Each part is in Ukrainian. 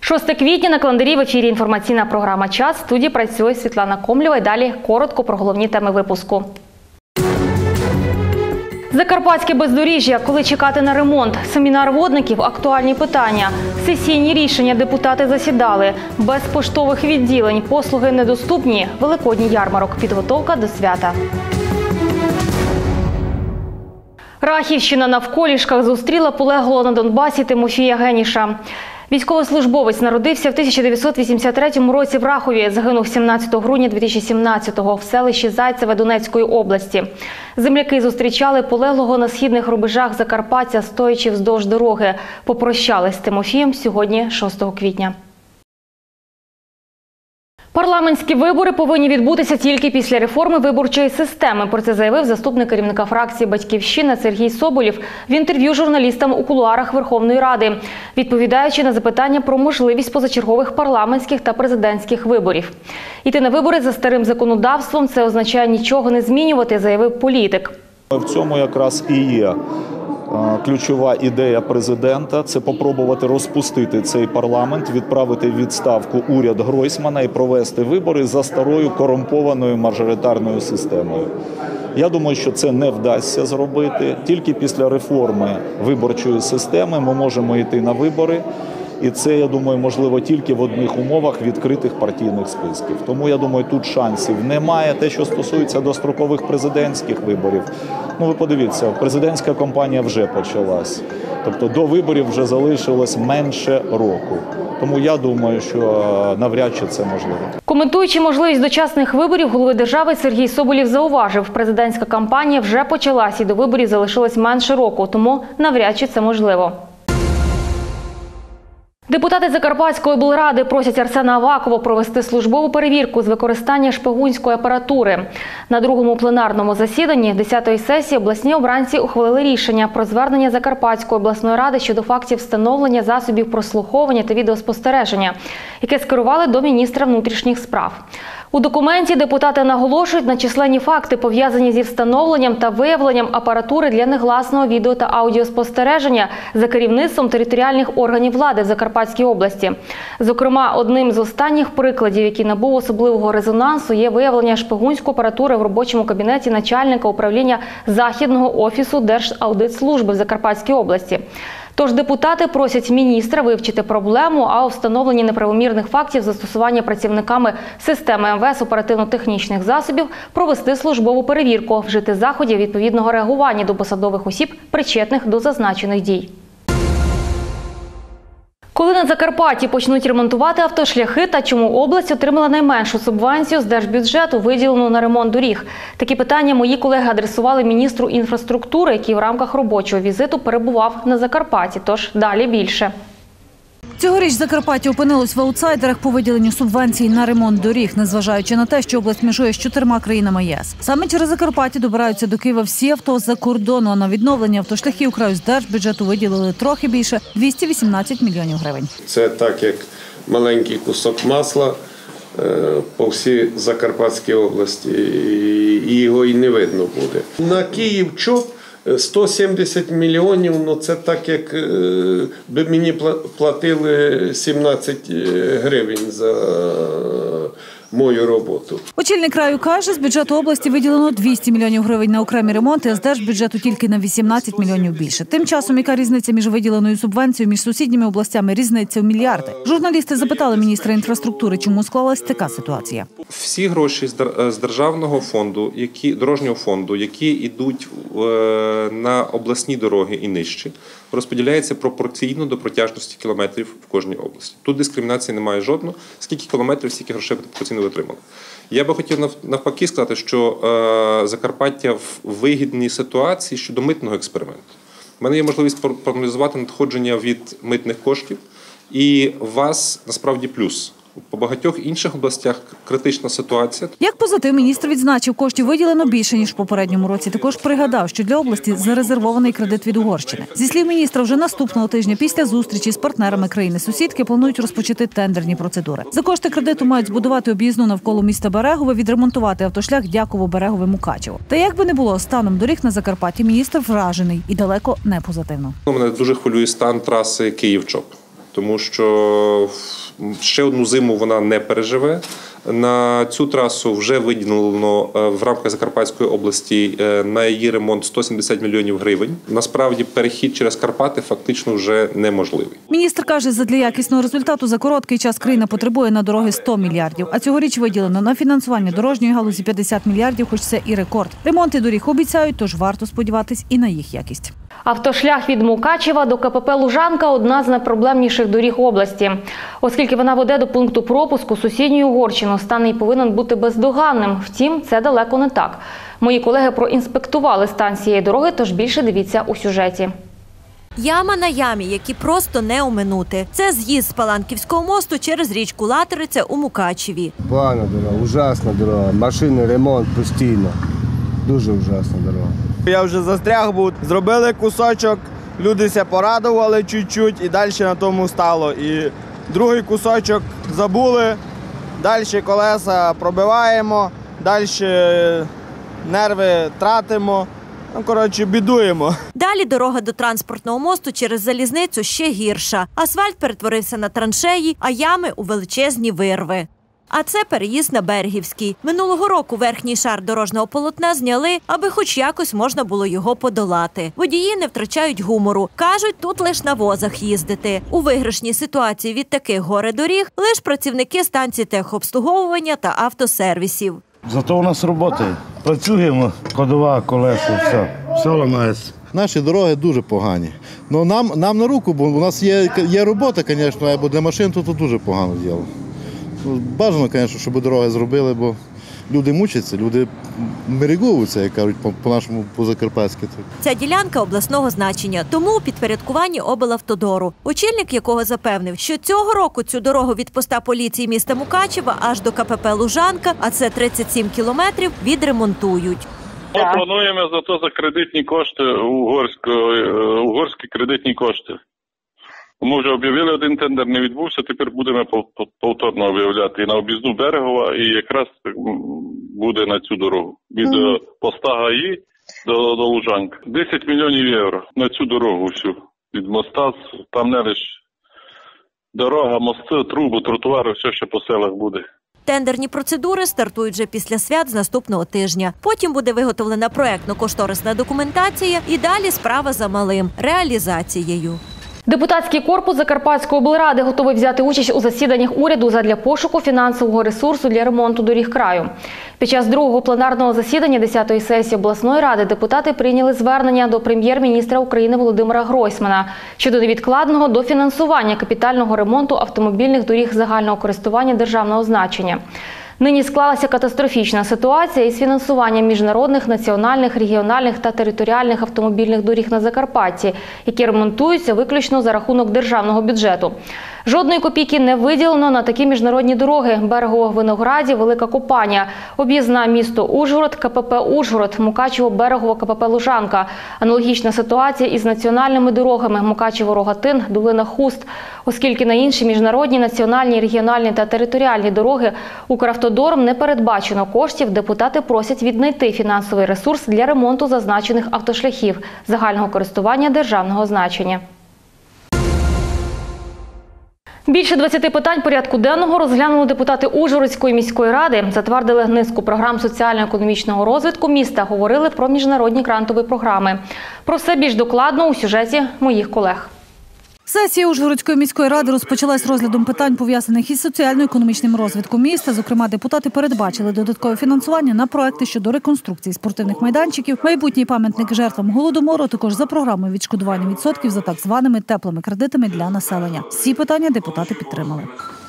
6 квітня на календарі в ефірі інформаційна програма «Час». В студії працює Світлана Комлєва. І далі коротко про головні теми випуску. Закарпатське бездоріжжя. Коли чекати на ремонт? Семінар водників. Актуальні питання. Сесійні рішення. Депутати засідали. Без поштових відділень. Послуги недоступні. Великодній ярмарок. Підготовка до свята. Рахівщина на Вколішках зустріла полеглого на Донбасі Тимофія Геніша. Військовослужбовець народився в 1983 році в Рахові. Загинув 17 грудня 2017-го в селищі Зайцеве Донецької області. Земляки зустрічали полеглого на східних рубежах Закарпаття, стоячи вздовж дороги. Попрощались з Тимофієм сьогодні, 6 квітня. Парламентські вибори повинні відбутися тільки після реформи виборчої системи. Про це заявив заступник керівника фракції «Батьківщина» Сергій Соболєв в інтерв'ю журналістам у кулуарах Верховної Ради, відповідаючи на запитання про можливість позачергових парламентських та президентських виборів. Іти на вибори за старим законодавством – це означає нічого не змінювати, заявив політик. В цьому якраз і є ключова ідея президента – це попробувати розпустити цей парламент, відправити в відставку уряд Гройсмана і провести вибори за старою корумпованою мажоритарною системою. Я думаю, що це не вдасться зробити. Тільки після реформи виборчої системи ми можемо йти на вибори. І це, я думаю, можливо тільки в одних умовах відкритих партійних списків. Тому, я думаю, тут шансів немає. Те, що стосується дострокових президентських виборів, ви подивіться, президентська кампанія вже почалась. Тобто до виборів вже залишилось менше року. Тому я думаю, що навряд чи це можливо. Коментуючи можливість дочасних виборів, голови держави Сергій Соболєв зауважив, президентська кампанія вже почалась і до виборів залишилось менше року, тому навряд чи це можливо. Депутати Закарпатської облради просять Арсена Авакова провести службову перевірку з використання шпигунської апаратури. На другому пленарному засіданні 10-ї сесії обласні обранці ухвалили рішення про звернення Закарпатської обласної ради щодо фактів встановлення засобів прослуховування та відеоспостереження, яке скерували до міністра внутрішніх справ. У документі депутати наголошують на численні факти, пов'язані зі встановленням та виявленням апаратури для негласного відео- та аудіоспостереження за керівництвом територіальних органів влади в Закарпатській області. Зокрема, одним з останніх прикладів, який набув особливого резонансу, є виявлення шпигунської апаратури в робочому кабінеті начальника управління Західного офісу Держаудитслужби в Закарпатській області. Тож депутати просять міністра вивчити проблему, а у встановленні неправомірних фактів застосування працівниками системи МВС оперативно-технічних засобів провести службову перевірку, вжити заходів відповідного реагування до посадових осіб, причетних до зазначених дій. Коли на Закарпатті почнуть ремонтувати автошляхи та чому область отримала найменшу субвенцію з держбюджету, виділену на ремонт доріг? Такі питання мої колеги адресували міністру інфраструктури, який в рамках робочого візиту перебував на Закарпатті. Тож далі більше. Цьогоріч Закарпаття опинилось в аутсайдерах по виділенню субвенцій на ремонт доріг, незважаючи на те, що область межує з 4 країнами ЄС. Саме через Закарпаття добираються до Києва всі авто з-за кордону, а на відновлення автошляхів краю з держбюджету виділили трохи більше – 218 мільйонів гривень. Це так, як маленький кусок масла по всій Закарпатській області, і його і не видно буде. На Київ-ЧОП 170 мільйонів, це так, як би мені платили 17 гривень за мою роботу. Очільник краю каже, з бюджету області виділено 200 мільйонів гривень на окремі ремонти, а з держбюджету тільки на 18 мільйонів більше. Тим часом, яка різниця між виділеною субвенцією між сусідніми областями? Різниця в мільярди. Журналісти запитали міністра інфраструктури, чому склалась така ситуація. Всі гроші з державного фонду, дорожнього фонду, які йдуть на обласні дороги і нижчі, розподіляється пропорційно до протяжності кілометрів в кожній області. Тут дискримінації немає жодної. Скільки кілометрів, стільки грошей пропорційно отримали. Я би хотів навпаки сказати, що Закарпаття в вигідній ситуації щодо митного експерименту. У мене є можливість проаналізувати надходження від митних коштів, і у вас насправді плюс. По багатьох інших областях критична ситуація. Як позитив, міністр відзначив, коштів виділено більше, ніж в попередньому році. Також пригадав, що для області зарезервований кредит від Угорщини. Зі слів міністра, вже наступного тижня після зустрічі з партнерами країни-сусідки планують розпочати тендерні процедури. За кошти кредиту мають збудувати об'їзну навколо міста Берегове, відремонтувати автошлях Дяково-Берегове-Мукачево. Та як би не було, станом доріг на Закарпатті міністр вражений і далеко не позитивно. Мене дуже хвилює стан траси Київ-ЧОП. тому що ще одну зиму вона не переживе. На цю трасу вже виділено в рамках Закарпатської області на її ремонт 170 мільйонів гривень. Насправді перехід через Карпати фактично вже неможливий. Міністр каже, задля якісного результату за короткий час країна потребує на дороги 100 мільярдів. А цьогоріч виділено на фінансування дорожньої галузі 50 мільярдів, хоч це і рекорд. Ремонти доріг обіцяють, тож варто сподіватись і на їх якість. Автошлях від Мукачева до КПП «Лужанка» – одна з найпроблемніших доріг області. Оскільки вона веде до пункту пропуску сусідньої Угорщини, стан її повинен бути бездоганним. Втім, це далеко не так. Мої колеги проінспектували стан цієї дороги, тож більше дивіться у сюжеті. Яма на ямі, які просто не оминути. Це з'їзд з Паланківського мосту через річку Латериця у Мукачеві. Погана дорога, ужасна дорога. Машини, ремонт постійно. Дуже ужасна дорога. Я вже застряг був, зробили кусочок, люди ся порадували чуть-чуть і далі на тому стало. І другий кусочок забули, далі колеса пробиваємо, далі нерви тратимо, бідуємо. Далі дорога до транспортного мосту через залізницю ще гірша. Асфальт перетворився на траншеї, а ями – у величезні вирви. А це переїзд на Берегівський. Минулого року верхній шар дорожнього полотна зняли, аби хоч якось можна було його подолати. Водії не втрачають гумору. Кажуть, тут лише на возах їздити. У виграшній ситуації від таких горе-доріг лише працівники станцій техобслуговування та автосервісів. Зато у нас роботи. Працюємо, ходова, колеса, все ламається. Наші дороги дуже погані. Ну, нам на руку, бо у нас є робота, звісно, бо для машин тут дуже погано діло. Бажано, звісно, щоб дороги зробили, бо люди мучаться, люди мерегуються, як кажуть, по-нашому, по-закарпатськи. Ця ділянка обласного значення, тому у підпорядкуванні облавтодору. Очільник якого запевнив, що цього року цю дорогу від поста поліції міста Мукачева аж до КПП «Лужанка», а це 37 кілометрів, відремонтують. Ми плануємо зато за кредитні кошти, угорські кредитні кошти. Ми вже об'явили один тендер, не відбувся, тепер будемо повторно об'являти і на об'їзну Берегова, і якраз буде на цю дорогу. Від поста ГАІ до Лужанки. 10 мільйонів євро на цю дорогу всю. Від моста, там не лише дорога, мости, труби, тротуари, все ще по селах буде. Тендерні процедури стартують вже після свят з наступного тижня. Потім буде виготовлена проектно-кошторисна документація і далі справа за малим – реалізацією. Депутатський корпус Закарпатської облради готовий взяти участь у засіданнях уряду задля пошуку фінансового ресурсу для ремонту доріг краю. Під час другого пленарного засідання 10-ї сесії обласної ради депутати прийняли звернення до прем'єр-міністра України Володимира Гройсмана щодо невідкладного дофінансування капітального ремонту автомобільних доріг загального користування державного значення. Нині склалася катастрофічна ситуація із фінансуванням міжнародних, національних, регіональних та територіальних автомобільних доріг на Закарпатті, які ремонтуються виключно за рахунок державного бюджету. Жодної копійки не виділено на такі міжнародні дороги – Берегово-Винограді, Велика Купаня, об'їзна місто Ужгород, КПП Ужгород, Мукачево-Берегово, КПП Лужанка. Аналогічна ситуація із національними дорогами – Мукачево-Рогатин, Дулина-Хуст. Оскільки на інші міжнародні, національні, регіональні та територіальні дороги Укравтодором не передбачено коштів, депутати просять віднайти фінансовий ресурс для ремонту зазначених автошляхів загального користування державного значення. Більше 20 питань порядку денного розглянули депутати Ужгородської міської ради, затвердили низку програм соціально-економічного розвитку міста, говорили про міжнародні грантові програми. Про все більш докладно у сюжеті моїх колег. Сесія Ужгородської міської ради розпочалась розглядом питань, пов'язаних із соціально-економічним розвитком міста. Зокрема, депутати передбачили додаткове фінансування на проекти щодо реконструкції спортивних майданчиків, майбутній пам'ятник жертвам Голодомору, а також за програмою відшкодування відсотків за так званими теплими кредитами для населення. Всі питання депутати підтримали.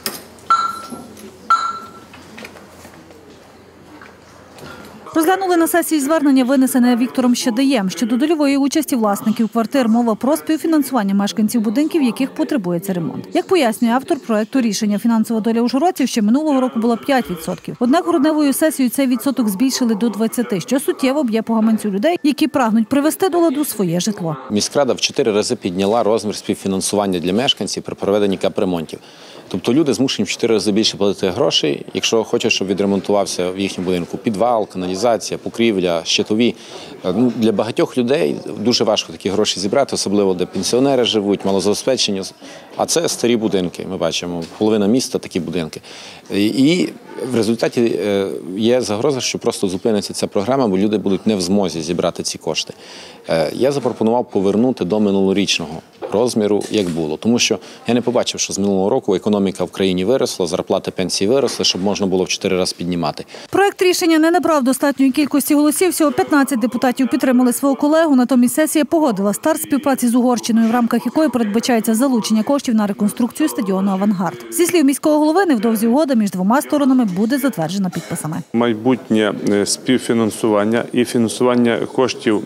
Розглянули на сесії звернення, винесене Віктором Щедаєм, щодо дольової участі власників квартир. Мова про співфінансування мешканців будинків, яких потребується ремонт. Як пояснює автор проекту рішення, фінансова доля ужгородців ще минулого року була 5%. Однак грудневою сесією цей відсоток збільшили до 20%, що суттєво б'є по гаманцю людей, які прагнуть привести до ладу своє житло. Міськрада в 4 рази підняла розмір співфінансування для мешканців при проведенні капремонтів. Тобто люди змушені в 4 рази більше платити грошей, якщо хочуть, щоб відремонтувався в їхньому будинку підвал, каналізація, покрівля, щитові. Для багатьох людей дуже важко такі гроші зібрати, особливо де пенсіонери живуть, малозабезпечені. А це старі будинки, ми бачимо, половина міста такі будинки. І в результаті є загроза, що просто зупиниться ця програма, бо люди будуть не в змозі зібрати ці кошти. Я запропонував повернути до минулорічного розміру, як було. Тому що я не побачив, що з минулого року економіка в країні виросла, зарплати, пенсії виросли, щоб можна було в 4 рази піднімати. Проект рішення не набрав достатньої кількості голосів. Всього 15 депутатів підтримали свого колегу. Натомість сесія погодила старт співпраці з Угорщиною, в рамках якої передбачається залучення коштів на реконструкцію стадіону «Авангард». Зі слів міського голови, невдовзі угода між двома сторонами буде затверджена підписами. Майбутнє співфінансування і фінансування коштів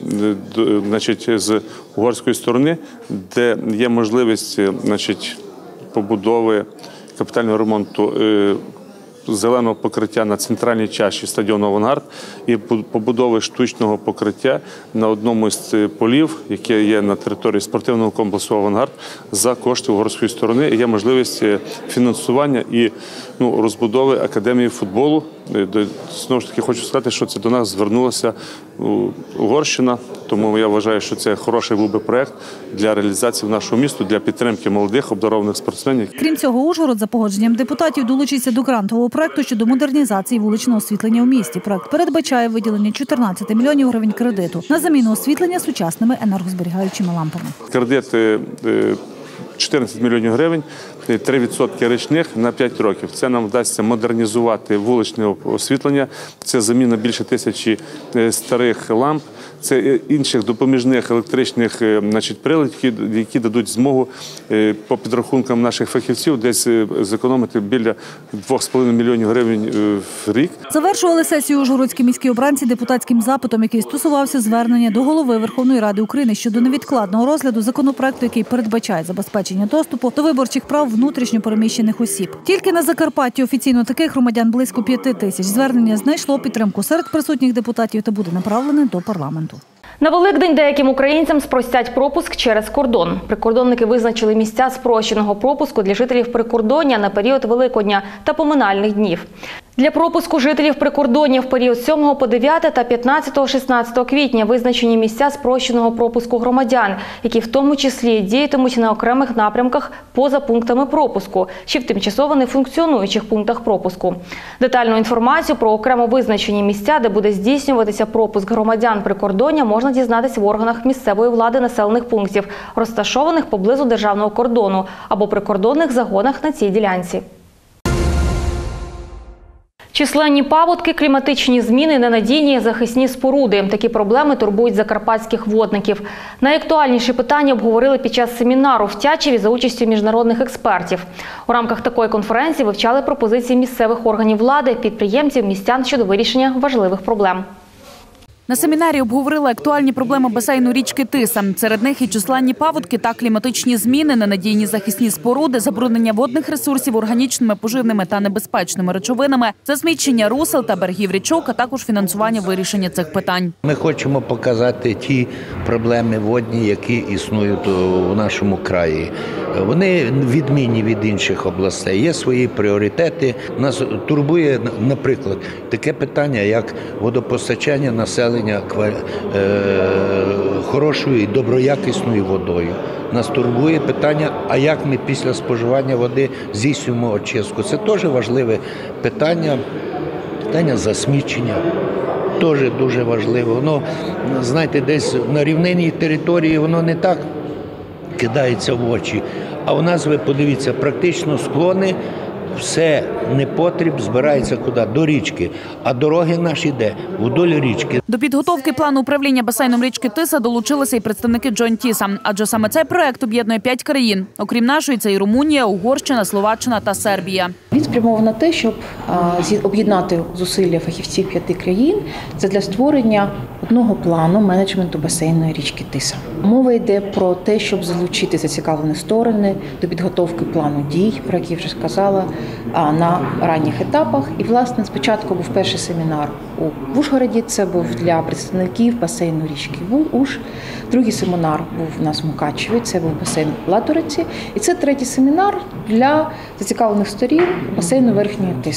з угорської сторони, де є можливість побудови капітального ремонту зеленого покриття на центральній чаші стадіону «Авангард» і побудови штучного покриття на одному з полів, яке є на території спортивного комплексу «Авангард», за кошти угорської сторони. Є можливість фінансування і розбудови академії футболу. Знову ж таки, хочу сказати, що це до нас звернулася Угорщина, тому я вважаю, що це хороший був би проєкт для реалізації в нашому місту, для підтримки молодих, обдарованих спортсменів. Крім цього, Ужгород за погодженням депутатів долучиться до грантового проєкту щодо модернізації вуличного освітлення у місті. Проєкт передбачає виділення 14 мільйонів гривень кредиту на заміну освітлення сучасними енергозберігаючими лампами. Кредит 14 мільйонів гривень, 3% річних на 5 років. Це нам вдасться модернізувати вуличне освітлення, це заміна більше 1000 старих ламп, це інших допоміжних електричних приладів, які дадуть змогу по підрахункам наших фахівців десь зекономити біля 2,5 мільйонів гривень в рік. Завершували сесію ужгородські міські обранці депутатським запитом, який стосувався звернення до Голови Верховної Ради України щодо невідкладного розгляду законопроекту, який передбачає забезпечення доступу до виборчих прав внутрішньо переміщених осіб. Тільки на Закарпатті офіційно таких громадян близько 5000. Звернення знайшло підтримку серед присутніх депутатів та буде направлене до парламенту. На Великдень деяким українцям спростять пропуск через кордон. Прикордонники визначили місця спрощеного пропуску для жителів прикордоння на період Великодня та поминальних днів. Для пропуску жителів прикордоння в період 7 по 9 та 15-16 квітня визначені місця спрощеного пропуску громадян, які в тому числі діятимуть на окремих напрямках поза пунктами пропуску чи в тимчасово нефункціонуючих пунктах пропуску. Детальну інформацію про окремо визначені місця, де буде здійснюватися пропуск громадян прикордоння, можна дізнатися в органах місцевої влади населених пунктів, розташованих поблизу державного кордону або прикордонних загонах на цій ділянці. Численні паводки, кліматичні зміни, ненадійні захисні споруди. Такі проблеми турбують закарпатських водників. Найактуальніші питання обговорили під час семінару в Тячеві за участю міжнародних експертів. У рамках такої конференції вивчали пропозиції місцевих органів влади, підприємців, містян щодо вирішення важливих проблем. На семінарі обговорили актуальні проблеми басейну річки Тиса. Серед них і численні паводки та кліматичні зміни, ненадійні захисні споруди, забруднення водних ресурсів органічними, поживними та небезпечними речовинами, засмічення русел та берегів річок, а також фінансування вирішення цих питань. Ми хочемо показати ті проблеми водні, які існують у нашому краї. Вони відмінні від інших областей, є свої пріоритети. Нас турбує, наприклад, таке питання, як водопостачання населення хорошою і доброякісною водою. Нас турбує питання, а як ми після споживання води здійснюємо очистку. Це теж важливе питання, питання засмічення. Теж дуже важливо. Воно, знаєте, десь на рівнинній території воно не так кидається в очі. А у нас, ви подивіться, практично склони, все непотріб збирається куди? До річки. А дороги наші де? Вдоль річки. До підготовки плану управління басейном річки Тиса долучилися і представники Джойнтіса. Адже саме цей проект об'єднує 5 країн. Окрім нашої, це і Румунія, Угорщина, Словаччина та Сербія. Він спрямований на те, щоб об'єднати зусилля фахівців 5 країн для створення одного плану менеджменту басейної річки Тиса. Мова йде про те, щоб залучити зацікавлені сторони до підготовки плану дій, про які вже сказала, на ранніх етапах. І, власне, спочатку був перший семінар в Ужгороді, це був для представників басейну річки Уж. Другий семінар був у нас в Мукачеві, це був басейн в Латориці. І це третій семінар для зацікавлених сторін басейну Верхньої Тиси.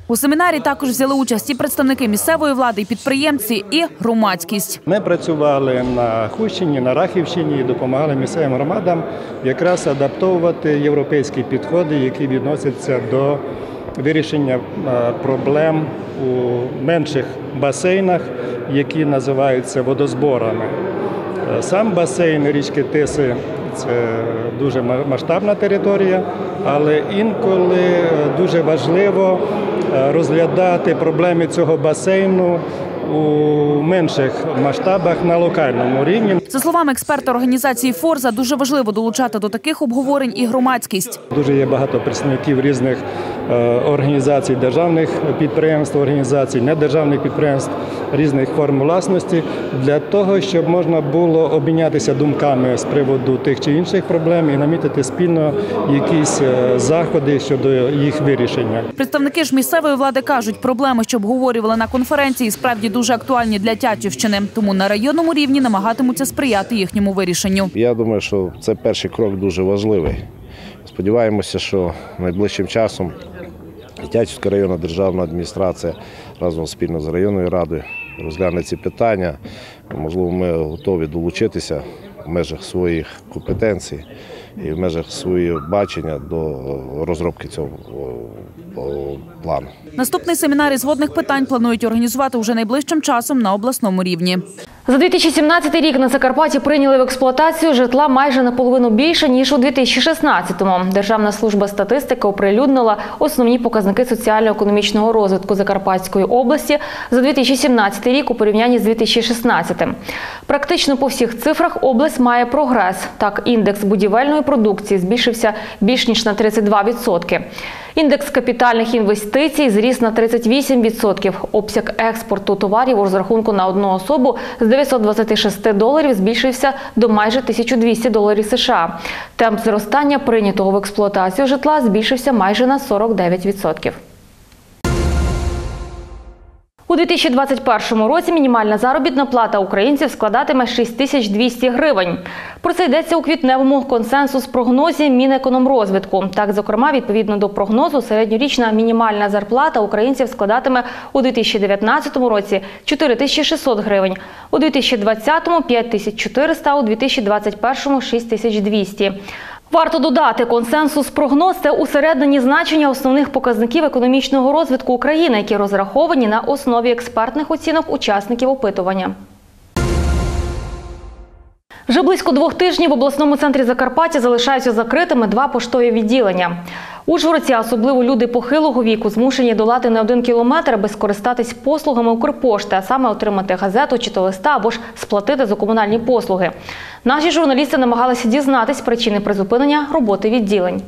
У семінарі також взяли участь і представники місцевої влади, і підприємці, і громадськість. Ми працювали на Хустщині, на Рахівщині і допомагали місцевим громадам якраз адаптовувати європейські підходи, які відносяться до вирішення проблем у менших басейнах, які називаються водозборами. Сам басейн річки Тиси – це дуже масштабна територія, але інколи дуже важливо розглядати проблеми цього басейну у менших масштабах на локальному рівні. За словами експерта організації «Форза», дуже важливо долучати до таких обговорень і громадськість. Дуже є багато представників різних організацій, державних підприємств, організацій, недержавних підприємств, різних форм власності, для того, щоб можна було обмінятися думками з приводу тих чи інших проблем і намітити спільно якісь заходи щодо їх вирішення. Представники ж місцевої влади кажуть, проблеми, що обговорювали на конференції, справді дуже актуальні для Тячівщини. Тому на районному рівні намагатимуться сприяти їхньому вирішенню. Я думаю, що це перший крок дуже важливий. Сподіваємося, що найближчим часом Тячівська районна державна адміністрація разом спільно з районною радою розгляне ці питання. Можливо, ми готові долучитися в межах своїх компетенцій і в межах свого бачення до розробки цього плану. Наступний семінар із водних питань планують організувати уже найближчим часом на обласному рівні. За 2017 рік на Закарпатті прийняли в експлуатацію житла майже наполовину більше, ніж у 2016-му. Державна служба статистики оприлюднила основні показники соціально-економічного розвитку Закарпатської області за 2017 рік у порівнянні з 2016-м. Практично по всіх цифрах область має прогрес. Так, індекс будівельної продукції збільшився більш ніж на 32%. Індекс капітальних інвестицій зріс на 38%. Обсяг експорту товарів у розрахунку на одну особу з $926 збільшився до майже $1200 США. Темп зростання прийнятого в експлуатацію житла збільшився майже на 49%. У 2021 році мінімальна заробітна плата українців складатиме 6200 гривень. Про це йдеться у квітневому консенсус-прогнозі Мінекономрозвитку. Так, зокрема, відповідно до прогнозу, середньорічна мінімальна зарплата українців складатиме у 2019 році 4600 гривень, у 2020 – 5400, у 2021 – 6200. Варто додати, консенсус-прогноз – це усереднені значення основних показників економічного розвитку України, які розраховані на основі експертних оцінок учасників опитування. Вже близько 2 тижнів в обласному центрі Закарпаття залишаються закритими 2 поштові відділення. Ужгородці, а особливо люди похилого віку, змушені долати не 1 кілометр, аби скористатись послугами Укрпошти, а саме отримати газету чи то листа або ж сплатити за комунальні послуги. Наші журналісти намагалися дізнатись причини призупинення роботи відділень.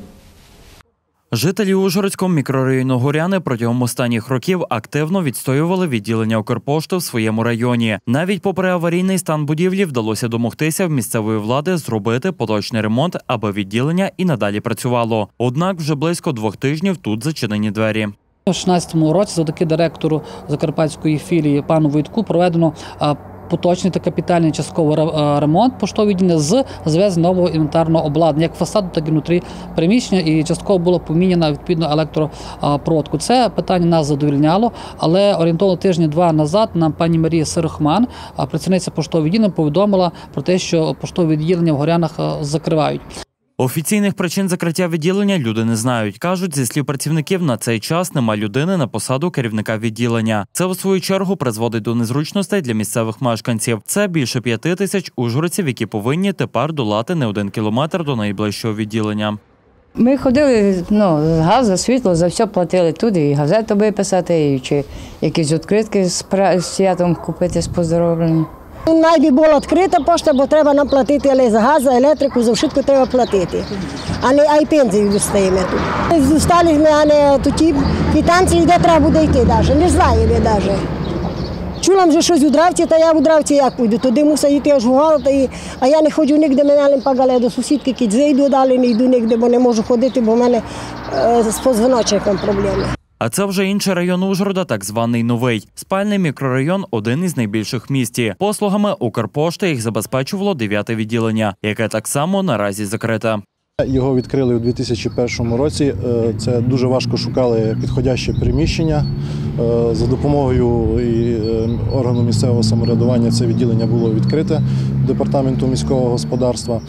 Жителі Ужгородського мікрорайону Горяни протягом останніх років активно відстоювали відділення Укрпошти в своєму районі. Навіть попри аварійний стан будівлі вдалося домогтися в місцевої влади зробити поточний ремонт, аби відділення і надалі працювало. Однак вже близько 2 тижнів тут зачинені двері. У 2016 році завдяки директору Закарпатської філії пану Войтку проведено поточний та капітальний частковий ремонт поштового відділення з завезення нового інвентарного обладнання, як фасаду, так і внутрі приміщення, і частково було поміняно відповідно електропроводку. Це питання нас задовольняло, але орієнтовно тижні-2 назад нам пані Марія Сирохман, працівниця поштового відділення, повідомила про те, що поштове відділення в Горянах закривають. Офіційних причин закриття відділення люди не знають. Кажуть, зі слів працівників, на цей час нема людини на посаду керівника відділення. Це, у свою чергу, призводить до незручностей для місцевих мешканців. Це більше 5000 ужгородців, які повинні тепер долати не 1 кілометр до найближчого відділення. Ми ходили, за газ, за світло, за все платили туди, і газету виписати, чи якісь відкритки з святом купити з поздоровленням. Найбільше була відкрита пошта, бо треба нам платити, але за газ, за електрику, за все треба платити. А й пенсію достаємо тут. Зостали ми, а не ті квитанції, де треба буде йти навіть, не знаємо навіть. Чула, що щось у Дравці, та я у Дравці як пойду, туди мусить йти аж в город, а я не ходжу нігде, мене не пагали до сусідки, кіт зайду далі, не йду нігде, бо не можу ходити, бо в мене з позвоночником проблеми. А це вже інший район Ужгорода, так званий Новий. Спальний мікрорайон – один із найбільших в місті. Послугами Укрпошти їх забезпечувало 9-те відділення, яке так само наразі закрите. Його відкрили у 2001 році. Це дуже важко шукали підходяще приміщення. За допомогою органу місцевого самоврядування це відділення було відкрите Департаменту міського господарства.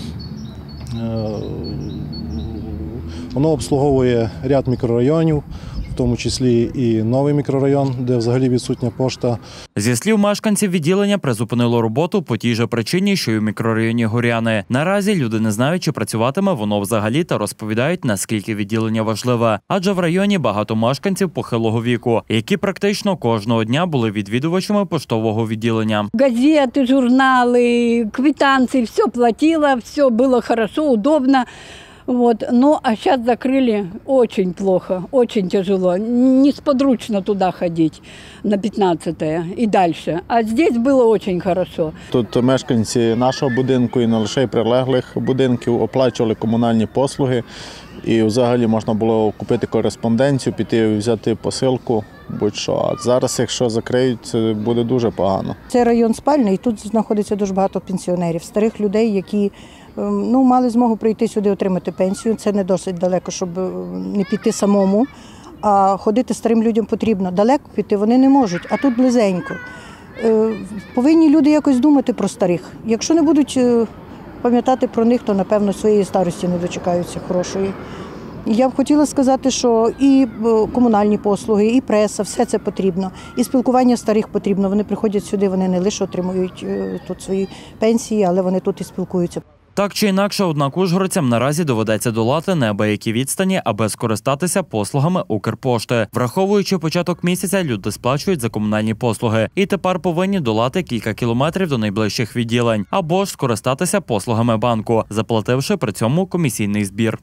Воно обслуговує ряд мікрорайонів, в тому числі і новий мікрорайон, де взагалі відсутня пошта. Зі слів мешканців, відділення призупинило роботу по тій же причині, що й у мікрорайоні Горяни. Наразі люди не знають, чи працюватиме воно взагалі, та розповідають, наскільки відділення важливе. Адже в районі багато мешканців похилого віку, які практично кожного дня були відвідувачами поштового відділення. Газети, журнали, квитанції, все платила, все було хорошо, удобно. Вот. Ну, а сейчас закрыли очень плохо, очень тяжело. Несподручно туда ходить на 15-е и дальше. А здесь было очень хорошо. Тут мешканці нашого будинку і не лише прилеглих будинків оплачували комунальні послуги. І взагалі можна було купити кореспонденцію, піти взяти посилку, будь-що. А зараз, якщо закриють, це буде дуже погано. Це район спальний, і тут знаходиться дуже багато пенсіонерів, старих людей, які мали змогу прийти сюди отримати пенсію. Це не досить далеко, щоб не піти самому, а ходити старим людям потрібно. Далеко піти вони не можуть, а тут близенько. Повинні люди якось думати про старих. Якщо не будуть пам'ятати про них, то, напевно, своєї старості не дочекаються хорошої. Я б хотіла сказати, що і комунальні послуги, і преса, все це потрібно. І спілкування старих потрібно. Вони приходять сюди, вони не лише отримують тут свої пенсії, але вони тут і спілкуються. Так чи інакше, однак ужгородцям наразі доведеться долати неабиякі відстані, аби скористатися послугами Укрпошти. Враховуючи початок місяця, люди сплачують за комунальні послуги. І тепер повинні долати кілька кілометрів до найближчих відділень. Або ж скористатися послугами банку, заплативши при цьому комісійний збір.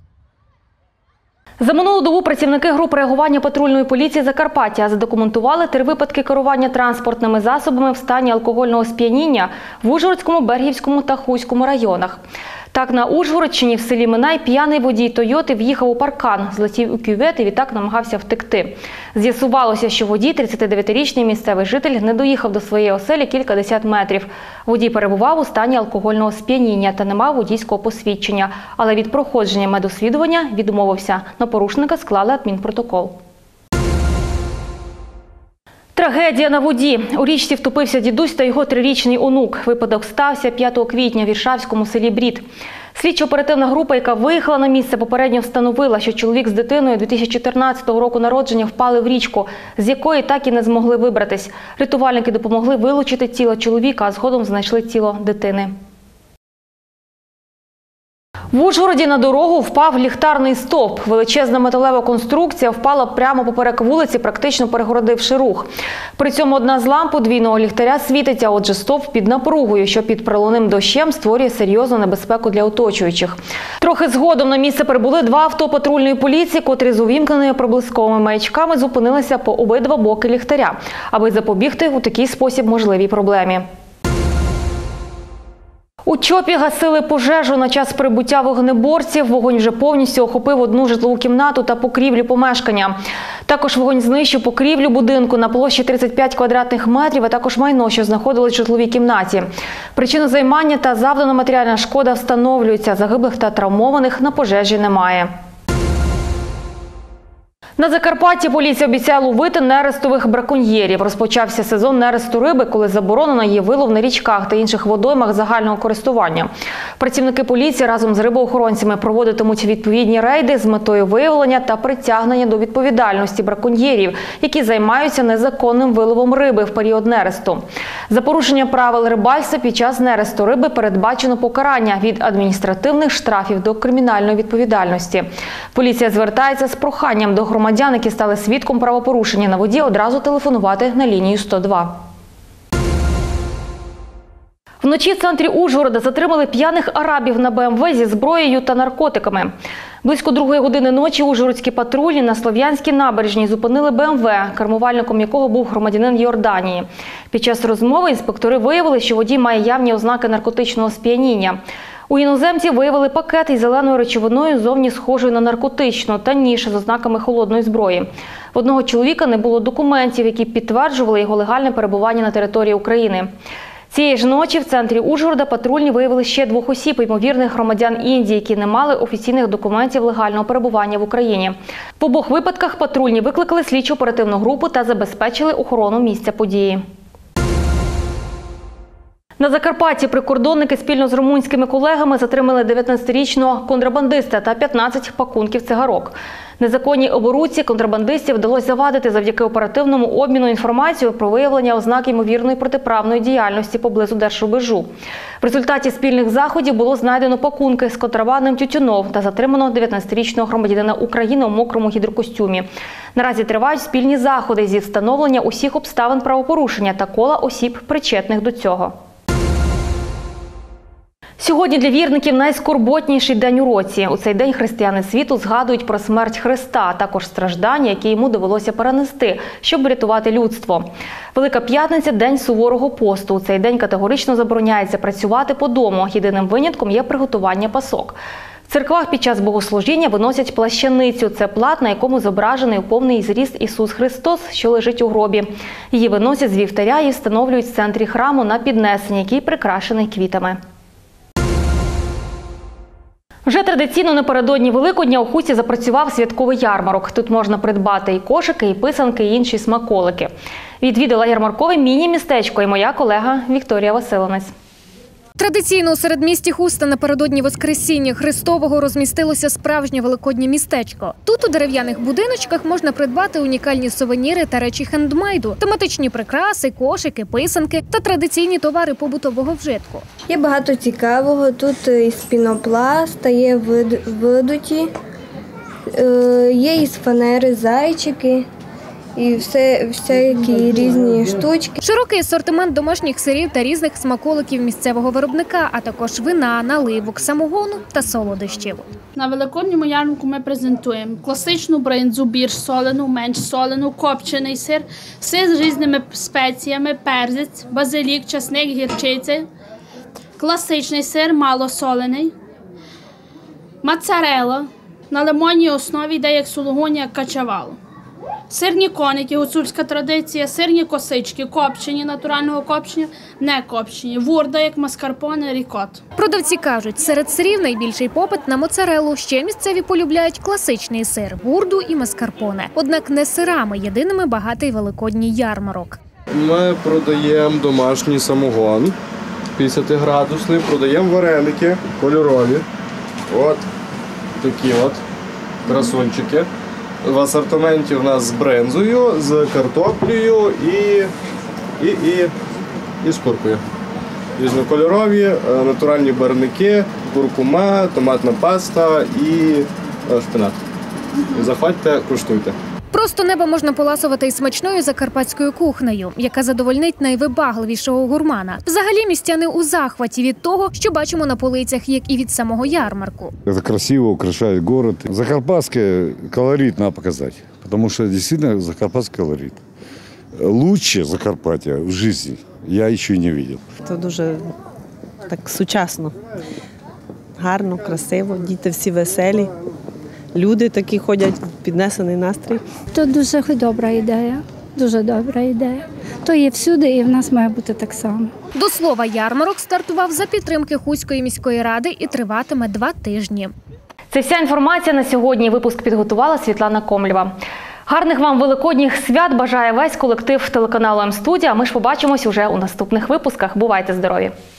За минулу добу працівники груп реагування патрульної поліції Закарпаття задокументували 3 випадки керування транспортними засобами в стані алкогольного сп'яніння в Ужгородському, Бергівському та Хуському районах. Так, на Ужгородщині в селі Минай п'яний водій «Тойоти» в'їхав у паркан, злетів у кювет і відтак намагався втекти. З'ясувалося, що водій, 39-річний місцевий житель, не доїхав до своєї оселі кількадесят метрів. Водій перебував у стані алкогольного сп'яніння та не мав водійського посвідчення, але від проходження медосвідування відмовився. На порушника склали адмінпротокол. Трагедія на воді. У річці втопився дідусь та його 3-річний онук. Випадок стався 5 квітня в Іршавському селі Брід. Слідчо-оперативна група, яка виїхала на місце, попередньо встановила, що чоловік з дитиною 2014 року народження впали в річку, з якої так і не змогли вибратись. Рятувальники допомогли вилучити тіло чоловіка, а згодом знайшли тіло дитини. В Ужгороді на дорогу впав ліхтарний стовп. Величезна металева конструкція впала прямо поперек вулиці, практично перегородивши рух. При цьому одна з ламп подвійного ліхтаря світиться, отже стовп під напругою, що під проливним дощем створює серйозну небезпеку для оточуючих. Трохи згодом на місце прибули 2 авто патрульної поліції, котрі з увімкненими проблисковими маячками зупинилися по обидва боки ліхтаря, аби запобігти у такий спосіб можливій проблемі. У Чопі гасили пожежу. На час прибуття вогнеборців вогонь вже повністю охопив одну житлову кімнату та покрівлю помешкання. Також вогонь знищив покрівлю будинку на площі 35 квадратних метрів, а також майно, що знаходилось в житловій кімнаті. Причину займання та завдана матеріальна шкода встановлюються. Загиблих та травмованих на пожежі немає. На Закарпатті поліція обіцяє ловити нерестових браконьєрів. Розпочався сезон нересту риби, коли заборонено її вилов на річках та інших водоймах загального користування. Працівники поліції разом з рибоохоронцями проводитимуть відповідні рейди з метою виявлення та притягнення до відповідальності браконьєрів, які займаються незаконним виловом риби в період нересту. За порушення правил рибальства під час нересту риби передбачено покарання від адміністративних штрафів до кримінальної відповідальності. Поліція звертається з проханням до громадян, які стали свідком правопорушення на воді, одразу телефонувати на лінію 102. Вночі в центрі Ужгорода затримали п'яних арабів на БМВ зі зброєю та наркотиками. Близько 2 години ночі ужгородські патрульні на Слов'янській набережній зупинили БМВ, кермувальником якого був громадянин Йорданії. Під час розмови інспектори виявили, що водій має явні ознаки наркотичного сп'яніння. У іноземців виявили пакет із зеленою речовиною, зовні схожою на наркотичну, та ніж з ознаками холодної зброї. В одного чоловіка не було документів, які підтверджували його легальне перебування на території України. Цієї ж ночі в центрі Ужгорода патрульні виявили ще 2 осіб, ймовірних громадян Індії, які не мали офіційних документів легального перебування в Україні. В обох випадках патрульні викликали слідчо-оперативну групу та забезпечили охорону місця події. На Закарпатті прикордонники спільно з румунськими колегами затримали 19-річного контрабандиста та 15 пакунків цигарок. Незаконній оборудці контрабандистів вдалося завадити завдяки оперативному обміну інформацією про виявлення ознак ймовірної протиправної діяльності поблизу держрубежу. В результаті спільних заходів було знайдено пакунки з контрабандним тютюном та затримано 19-річного громадянина України у мокрому гідрокостюмі. Наразі тривають спільні заходи зі встановлення усіх обставин правопорушення та кола осіб, причетних до цього. Сьогодні для вірників найскорботніший день у році. У цей день християни світу згадують про смерть Христа, а також страждання, які йому довелося перенести, щоб врятувати людство. Велика П'ятниця – день суворого посту. У цей день категорично забороняється працювати по дому. Єдиним винятком є приготування пасок. В церквах під час богослужіння виносять плащаницю. Це плат, на якому зображений у повний зріст Ісус Христос, що лежить у гробі. Її виносять з вівтаря і встановлюють в центрі храму на піднесенні, який прикрашений квітами. Вже традиційно напередодні Великодня у Хусті запрацював святковий ярмарок. Тут можна придбати і кошики, і писанки, і інші смаколики. Відвідала ярмаркове міні-містечко і моя колега Вікторія Василинець. Традиційно у середмісті Хуста напередодні Воскресіння Христового розмістилося справжнє великоднє містечко. Тут у дерев'яних будиночках можна придбати унікальні сувеніри та речі хендмейду, тематичні прикраси, кошики, писанки та традиційні товари побутового вжитку. Є багато цікавого, тут із пінопласта, є видуті, є із фанери зайчики. І всякі різні штучки. Широкий асортимент домашніх сирів та різних смаколиків місцевого виробника, а також вина, наливок, самогону та солодощів. На великодньому ярмарку ми презентуємо класичну бринзу, більш солену, менш солену, копчений сир, сир з різними спеціями, перець, базилік, часник, гірчиця, класичний сир, малосолений, моцарелла, на лимонній основі йде як сулугуні, як качавало. Сирні коники, гуцульська традиція, сирні косички, копчені, натурального копчення, не копчені, вурда, як маскарпоне, рікот. Продавці кажуть, серед сирів найбільший попит на моцареллу. Ще місцеві полюбляють класичний сир, вурду і маскарпоне. Однак не сирами єдиними багатий великодній ярмарок. Ми продаємо домашній самогон 50-градусний, продаємо вареники кольорові. От такі от красунчики. В асортименті в нас з бринзою, з картоплею і з куркою. Різнокольорові, натуральні барвники, куркума, томатна паста і шпинат. Заходьте, куштуйте. Просто неба можна поласувати і смачною закарпатською кухнею, яка задовольнить найвибагливішого гурмана. Взагалі містяни у захваті від того, що бачимо на полицях, як і від самого ярмарку. Це красиво, украшає город. Закарпатський колорит треба показати, тому що дійсно закарпатський колорит. Лучше Закарпаття в житті я ще не бачив. Це дуже так сучасно, гарно, красиво, діти всі веселі. Люди такі ходять, піднесений настрій. Це дуже добра ідея, дуже добра ідея. То є всюди і в нас має бути так само. До слова, ярмарок стартував за підтримки Хуської міської ради і триватиме 2 тижні. Це вся інформація на сьогодні. Випуск підготувала Світлана Комлєва. Гарних вам великодніх свят бажає весь колектив телеканалу М-студія. Ми ж побачимось уже у наступних випусках. Бувайте здорові!